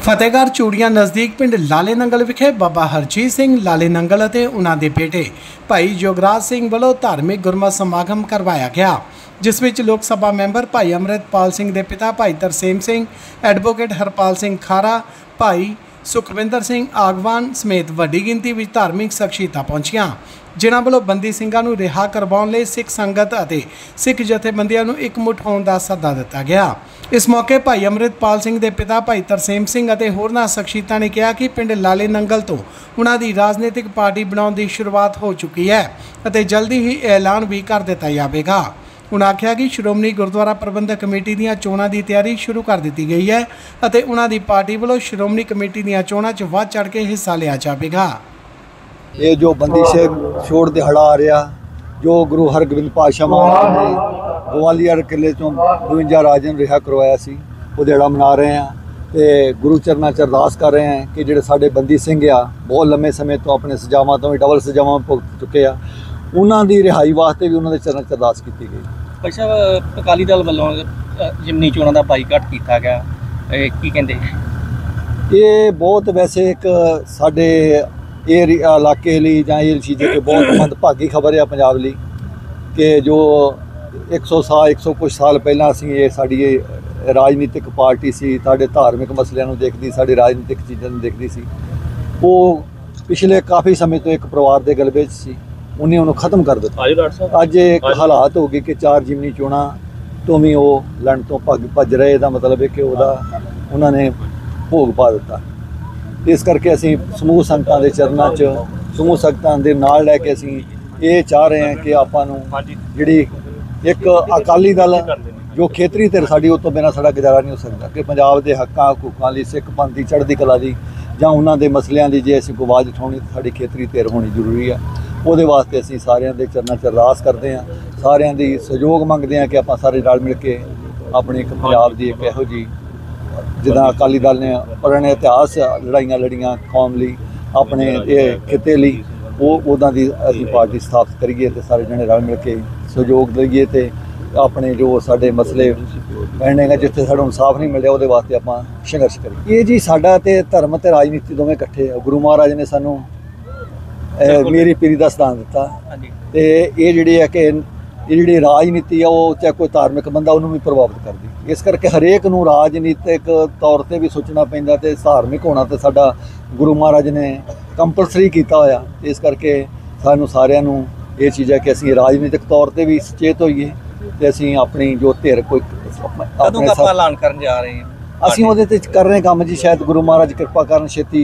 फतेहगढ़ चूड़ियां नज़दीक पिंड लाले नंगल विखे बाबा हरजीत सिंह लाले नंगल ਅਤੇ उन्हां दे बेटे भाई जोगराज सिंह ਵੱਲੋਂ धार्मिक गुरमत समागम करवाया गया, जिस विच लोक सभा मैंबर भाई अमृतपाल सिंह के पिता भाई तरसेम सिंह, एडवोकेट हरपाल सिंह खारा, भाई सुखविंदर सिंह आगवान समेत वड्डी गिनती में धार्मिक शख्सियतां पहुंचियां, जिन्हां ਵੱਲੋਂ बंदी ਸਿੰਘਾਂ ਨੂੰ रिहा करवाउण लई सिख संगत ਅਤੇ सिख जथेबंदियां ਨੂੰ इकमुठ होण दा सੱਦਾ दिता गया। इस मौके भाई अमृतपाल सिंह के पिता भाई तरसेम सिंह और होरनां शख्सियतां ने कहा कि पिंड लाले नंगल तो उन्हां दी राजनीतिक पार्टी बनाउण दी शुरुआत हो चुकी है और जल्दी ही ऐलान भी कर दिता जाएगा। उन्होंने आख्या कि श्रोमणी गुरुद्वारा प्रबंधक कमेटी दीआं चोणां दी तैयारी शुरू कर दी गई है और उन्हां दी पार्टी वालों श्रोमणी कमेटी दीआं चोणां च वध चढ़ के हिस्सा लिया जाएगा। ये जो बंदी सिंह छोड़ दिहाड़ा आ रहा, जो गुरु हरगोबिंद पातशाह महाराज ने ग्वालियर किले चों 52 राजियां रिहा करवाया सी, वो दिहाड़ा मना रहे हैं तो गुरु चरनां च अरदास कर रहे हैं कि जिहड़े साडे बंदी सिंह आ बहुत लंबे समय तो अपने सजावां तो डबल सजावां भुगत चुके आ, उन्हां दी रिहाई वास्ते भी उन्हां दे चरनां च अरदास की गई। भाई साहब अकाली दल वालों जिमनी चोणां दा बाईकाट किया गया, की कहंदे? ये बहुत वैसे एक साडे इलाके लिए जां ये चीज़ के बहुत मंदभागी खबर है पंजाब लई कि जो 100 कुछ साल पहला असीं ये साडी राजनीतिक पार्टी सी, साडे धार्मिक मसलिਆਂ ਨੂੰ देखदी, साडी राजनीतिक चीज़ों ਨੂੰ देखदी सी, वो पिछले काफ़ी समय तो एक परिवार के गलबे च सी, उन्हें उन्होंने खत्म कर दिता। अज एक हालात हो गए कि 4 जिमनी चोणां तो भी वो लड़न तो भज रहे, का मतलब है कि उन्होंने भोग पा दिता। इस करके असीं समूह संगतां दे चरनां च समूह संगतां दे नाल लै के असीं ये चाह रहे हैं कि आपां नूं जिहड़ी एक अकाली दल जो खेतरी धिर साडी उस तो बिना साडा गुजारा नहीं हो सकता कि पंजाब के हक्कां हकूकां लई सिख पंथ दी चढ़दी कला दी जां उन्हां दे मसलियां दी जे असीं कोई आवाज़ उठाउणी तां साडी खेतरी धिर होनी जरूरी है। उहदे वास्ते असीं सारिआं दे चरनां च अरदास करदे हां, सारिआं दी सहयोग मंगदे हां कि आपां सारे रल मिल के अपने एक पंजाब दी एक इहो जी जिदा अकाली दल ने पुराने इतिहास लड़ाइयां लड़ियां कौम लई अपने खिते लई वो उदां दी असीं पार्टी स्थापित करिए ते सारे जने रल मिल के सहयोग दईए ते अपने जो साडे मसले पैने जिथे साडा इंसाफ नहीं मिल रहा उहदे वास्ते आपां संघर्ष करिए। ये जी साडा ते धर्म ते राजनीति दोवें इकट्ठे है। गुरु महाराज ने सानू मेरी पीरी दा सिद्धांत दिता ते ये जिहड़ी है कि ये जी राजनीति है वो चाहे कोई धार्मिक बंदा उन्होंने भी प्रभावित करती, इस करके हरेक नूं राजनीतिक तौर पर भी सोचना पैंदा ते धार्मिक होना तो साडा गुरु महाराज ने कंपलसरी किया होया। इस करके सानू सारिआं नूं ये चीज़ है कि असीं राजनीतिक तौर पर भी सचेत होईए ते असीं अपनी जो धिर कोई ऐलान करन जा रहे हैं, असीं उहदे ते कर रहे काम जी, शायद गुरु महाराज कृपा करन छेती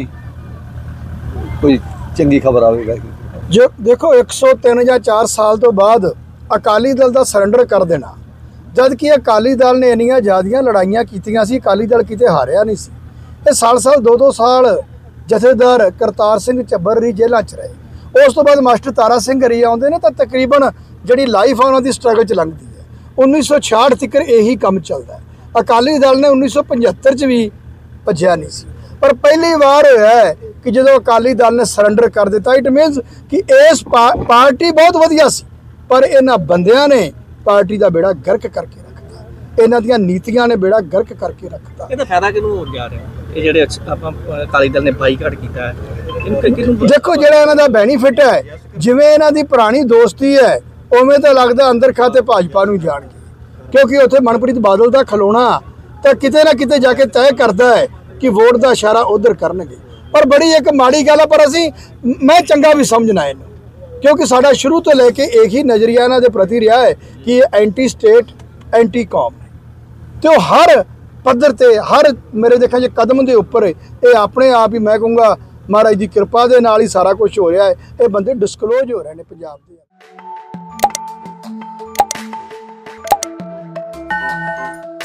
कोई चंगी खबर आवेगा। जो देखो 103 या 4 साल तो बाद अकाली दल का सरेंडर कर देना, जद कि अकाली दल ने इन्नियां ज़्यादा लड़ाइयां कीतियां सी, अकाली दल किते हारिया नहीं सी। ये साल 2 साल जथेदार करतार सिंह झब्बर री जेलों च रहे, उस तो बाद मास्टर तारा सिंह हरी आउंदे ने तो तकरीबन जिहड़ी लाइफ है उन्होंने स्ट्रगल च लंघदी है। 1966 तक यही काम चलता है। अकाली दल ने 1975 च भी भज्या नहीं सी, पर पहली बार होया है कि जो अकाली दल ने सरेंडर कर दिता, इट मीनस कि इस पार्टी बहुत वधिया सी, पर इन्हां बंदियां ने पार्टी का बेड़ा गर्क करके रखता, इन्हां दियां नीतियां ने बेड़ा गर्क करके रखता। ਇਹਦਾ फायदा किहनूं हो जा रहा है? ये ਜਿਹੜੇ ਆਪਾਂ ਅਕਾਲੀ ਦਲ ਨੇ ਬਾਈਕਾਟ ਕੀਤਾ है, देखो ਜਿਹੜਾ ਇਹਨਾਂ ਦਾ ਬੈਨੀਫਿਟ ਹੈ, ਜਿਵੇਂ ਇਹਨਾਂ ਦੀ ਪੁਰਾਣੀ ਦੋਸਤੀ ਹੈ ਉਵੇਂ ਤਾਂ ਲੱਗਦਾ ਅੰਦਰ ਖਾਤੇ ਭਾਜਪਾ ਨੂੰ ਜਾਣਗੇ, ਕਿਉਂਕਿ ਉੱਥੇ ਮਨਪ੍ਰੀਤ ਬਾਦਲ ਦਾ ਖਲੋਣਾ ਤਾਂ ਕਿਤੇ ਨਾ ਕਿਤੇ ਜਾ ਕੇ ਤੈਅ ਕਰਦਾ ਹੈ कि वोट का इशारा उधर करनगे। पर बड़ी एक माड़ी गल है, पर असी मैं चंगा भी समझना इन्हूं, क्योंकि साडा शुरू तो लेके एक ही नज़रिया इन्हां दे प्रति रहा है कि ये एंटी स्टेट एंटी कौम है, तो हर पद्धर ते हर मेरे देखा जे कदम के उपर ये अपने आप ही मैं कहूँगा महाराज की कृपा के नाल ही सारा कुछ हो रहा है। ये बंदे डिस्कलोज हो रहे हैं पंजाब के।